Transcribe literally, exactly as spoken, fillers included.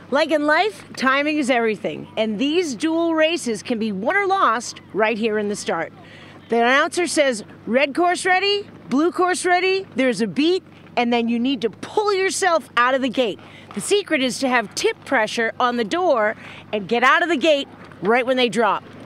Like in life, timing is everything, and these dual races can be won or lost right here in the start. The announcer says, red course ready, blue course ready, there's a beat, and then you need to pull yourself out of the gate. The secret is to have tip pressure on the door and get out of the gate right when they drop.